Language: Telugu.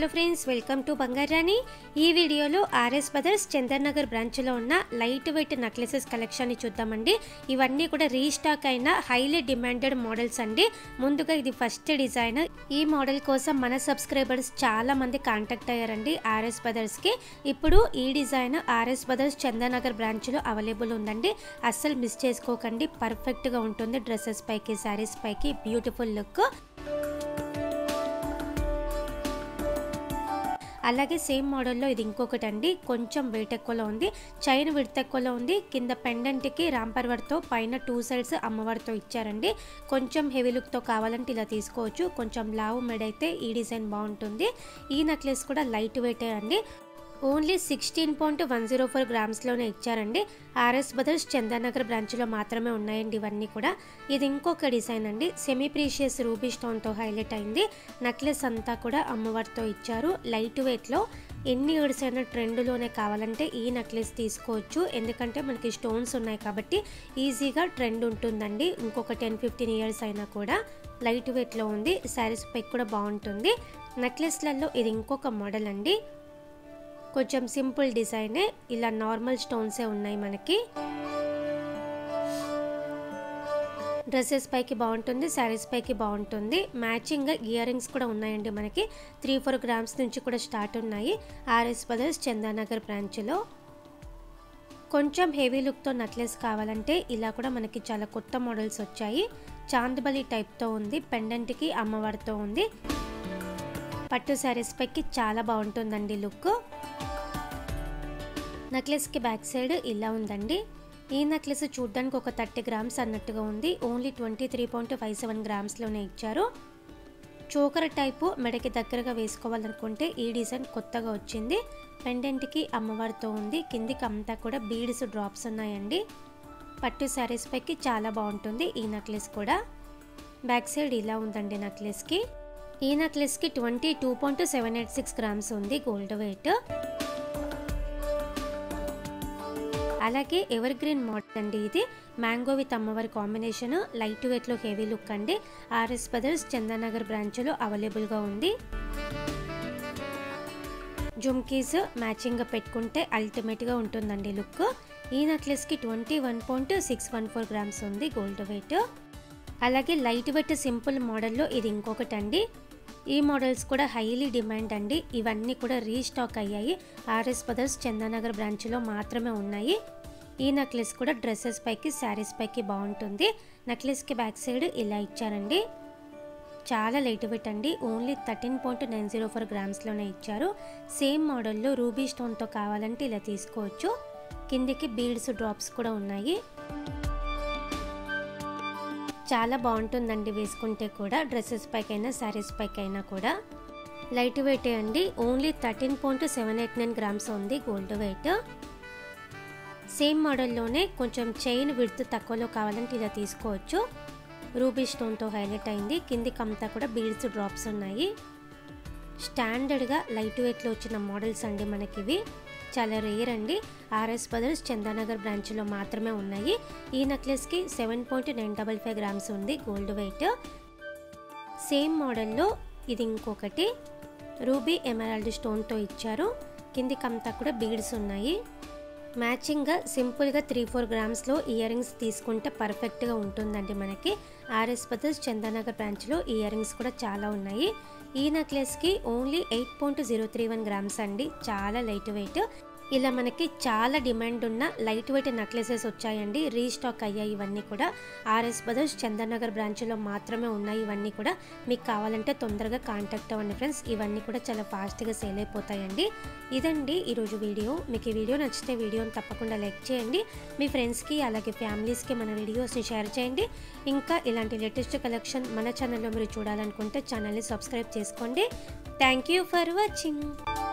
Hello friends, welcome to Bangarani. ఈ వీడియోలో ఆర్ఎస్ బ్రదర్స్ చందన్ నగర్ బ్రాంచ్లో ఉన్న లైట్ వెయిట్ నెక్లెసెస్ కలెక్షన్ని చూద్దామండి. ఇవన్నీ కూడా రీస్టాక్ అయిన హైలీ డిమాండెడ్ మోడల్స్ అండి. ముందుగా ఇది ఫస్ట్ డిజైన్. ఈ మోడల్ కోసం మన సబ్స్క్రైబర్స్ చాలా మంది కాంటాక్ట్ అయ్యారండి ఆర్ఎస్ బ్రదర్స్కి. ఇప్పుడు ఈ design RS brothers Chandan Nagar బ్రాంచ్లో అవైలబుల్ ఉందండి. అస్సలు మిస్ చేసుకోకండి, పర్ఫెక్ట్గా ఉంటుంది. డ్రెస్సెస్ పైకి, శారీస్ పైకి బ్యూటిఫుల్ లుక్. అలాగే సేమ్ మోడల్లో ఇది ఇంకొకటి అండి. కొంచెం వెయిట్ ఎక్కువలో ఉంది, చైన్ విడ్త్ ఎక్కువలో ఉంది. కింద పెండెంట్కి రాంపర్ వర్క్తో, పైన 2 సైడ్స్ అమ్మవారితో ఇచ్చారండి. కొంచెం హెవీ లుక్తో కావాలంటే ఇలా తీసుకోవచ్చు. కొంచెం లావు మెడ అయితే ఈ డిజైన్ బాగుంటుంది. ఈ నెక్లెస్ కూడా లైట్ వెయిటే అండి. ఓన్లీ 16.104 గ్రామ్స్లోనే ఇచ్చారండి. ఆర్ఎస్ బ్రదర్స్ చందన్ నగర్ బ్రాంచ్లో మాత్రమే ఉన్నాయండి ఇవన్నీ కూడా. ఇది ఇంకొక డిజైన్ అండి. సెమీ ప్రీషియస్ రూబీ స్టోన్తో హైలైట్ అయింది. నెక్లెస్ అంతా కూడా అమ్మవారితో ఇచ్చారు. లైట్ వెయిట్లో ఎన్ని ఇయర్స్ అయినా ట్రెండ్లోనే కావాలంటే ఈ నెక్లెస్ తీసుకోవచ్చు. ఎందుకంటే మనకి స్టోన్స్ ఉన్నాయి కాబట్టి ఈజీగా ట్రెండ్ ఉంటుందండి. ఇంకొక 10-15 ఇయర్స్ అయినా కూడా లైట్ వెయిట్లో ఉంది. శారీస్ పై కూడా బాగుంటుంది. నెక్లెస్లలో ఇది ఇంకొక మోడల్ అండి. కొంచెం సింపుల్ డిజైనే, ఇలా నార్మల్ స్టోన్సే ఉన్నాయి మనకి. డ్రెస్సెస్ పైకి బాగుంటుంది, శారీస్ పైకి బాగుంటుంది. మ్యాచింగ్గా ఇయర్ రింగ్స్ కూడా ఉన్నాయండి మనకి. 3-4 గ్రామ్స్ నుంచి కూడా స్టార్ట్ ఉన్నాయి ఆర్ఎస్ బ్రదర్స్ చందన్ నగర్ బ్రాంచ్లో. కొంచెం హెవీ లుక్తో నెక్లెస్ కావాలంటే ఇలా కూడా మనకి చాలా కొత్త మోడల్స్ వచ్చాయి. చాందబలి టైప్తో ఉంది, పెండెంట్కి అమ్మవారితో ఉంది. పట్టు శారీస్ పైకి చాలా బాగుంటుందండి లుక్. నెక్లెస్కి బ్యాక్ సైడ్ ఇలా ఉందండి. ఈ నెక్లెస్ చూడడానికి ఒక 30 గ్రామ్స్ అన్నట్టుగా ఉంది. ఓన్లీ 23.57 గ్రామ్స్లోనే ఇచ్చారు. చోకర్ టైపు మెడకి దగ్గరగా వేసుకోవాలనుకుంటే ఈ డిజైన్ కొత్తగా వచ్చింది. పెండెంట్కి అమ్మవారితో ఉంది. కిందికి అంతా కూడా బీడ్స్ డ్రాప్స్ ఉన్నాయండి. పట్టు శారీస్ పైకి చాలా బాగుంటుంది ఈ నెక్లెస్ కూడా. బ్యాక్ సైడ్ ఇలా ఉందండి నెక్లెస్కి. ఈ నెక్లెస్కి 22.786 గ్రామ్స్ ఉంది గోల్డ్ వెయిట్. అలాగే ఎవర్ గ్రీన్ మోడల్ అండి ఇది. మ్యాంగో విత్ అమ్మవారి కాంబినేషన్, లైట్ వెయిట్లో హెవీ లుక్ అండి. ఆర్ఎస్ బ్రదర్స్ చందన్ నగర్ బ్రాంచ్లో అవైలబుల్గా ఉంది. జుమ్కీస్ మ్యాచింగ్గా పెట్టుకుంటే అల్టిమేట్గా ఉంటుందండి లుక్. ఈ నెక్లెస్కి 21.614 గ్రామ్స్ ఉంది గోల్డ్ వెయిట్. అలాగే లైట్ వెయిట్ సింపుల్ మోడల్లో ఇది ఇంకొకటి అండి. ఈ మోడల్స్ కూడా హైలీ డిమాండ్ అండి. ఇవన్నీ కూడా రీస్టాక్ అయ్యాయి. ఆర్ఎస్ బ్రదర్స్ చందన్ నగర్ బ్రాంచ్లో మాత్రమే ఉన్నాయి. ఈ నెక్లెస్ కూడా డ్రెస్సెస్ పైకి, శారీస్ పైకి బాగుంటుంది. నెక్లెస్కి బ్యాక్ సైడ్ ఇలా ఇచ్చారండి. చాలా లైట్ వెయిట్ అండి. ఓన్లీ 13.904 గ్రామ్స్లోనే ఇచ్చారు. సేమ్ మోడల్లో రూబీ స్టోన్తో కావాలంటే ఇలా తీసుకోవచ్చు. కిందికి బీడ్స్ డ్రాప్స్ కూడా ఉన్నాయి. చాలా బాగుంటుందండి వేసుకుంటే కూడా. డ్రెస్సెస్ పైకైనా, శారీస్ పైకైనా కూడా లైట్ వెయిటే అండి. ఓన్లీ 13.789 గ్రామ్స్ ఉంది గోల్డ్ వెయిట్. సేమ్ మోడల్లోనే కొంచెం చైన్ విడ్త్ తక్కువలో కావాలంటే ఇలా తీసుకోవచ్చు. రూబీ స్టోన్తో హైలైట్ అయింది. కిందికి అంతా కూడా బీడ్స్ డ్రాప్స్ ఉన్నాయి. స్టాండర్డ్గా లైట్ వెయిట్లో వచ్చిన మోడల్స్ అండి మనకివి. చాలా రేర్ అండి. ఆర్ఎస్ బ్రదర్స్ చందన్ నగర్ బ్రాంచ్లో మాత్రమే ఉన్నాయి. ఈ నెక్లెస్కి 7.955 గ్రామ్స్ ఉంది గోల్డ్ వెయిట్. సేమ్ మోడల్లో ఇది ఇంకొకటి. రూబీ ఎమరాల్డ్ స్టోన్తో ఇచ్చారు. కిందికి అంతా కూడా బీడ్స్ ఉన్నాయి. మ్యాచింగ్గా సింపుల్గా 3-4 గ్రామ్స్లో ఇయర్ రింగ్స్ తీసుకుంటే పర్ఫెక్ట్గా ఉంటుందండి మనకి. ఆర్ఎస్ బ్రదర్స్ చందన్ నగర్ బ్రాంచ్లో ఇయర్ రింగ్స్ కూడా చాలా ఉన్నాయి. ఈ నెక్లెస్కి ఓన్లీ 8.031 గ్రామ్స్ అండి. చాలా లైట్ వెయిట్. ఇలా మనకి చాలా డిమాండ్ ఉన్న లైట్ వెయిట్ నెక్లెసెస్ వచ్చాయండి. రీస్టాక్ అయ్యాయి ఇవన్నీ కూడా. ఆర్ఎస్ బ్రదర్స్ చందన్ నగర్ బ్రాంచ్లో మాత్రమే ఉన్నాయి ఇవన్నీ కూడా. మీకు కావాలంటే తొందరగా కాంటాక్ట్ అవ్వండి ఫ్రెండ్స్. ఇవన్నీ కూడా చాలా ఫాస్ట్గా సేల్ అయిపోతాయండి. ఇదండి ఈరోజు వీడియో. మీకు ఈ వీడియో నచ్చితే వీడియోని తప్పకుండా లైక్ చేయండి. మీ ఫ్రెండ్స్కి అలాగే ఫ్యామిలీస్కి మన వీడియోస్ని షేర్ చేయండి. ఇంకా ఇలాంటి లేటెస్ట్ కలెక్షన్ మన ఛానల్లో మీరు చూడాలనుకుంటే ఛానల్ని సబ్స్క్రైబ్ చేసుకోండి. Thank you for watching.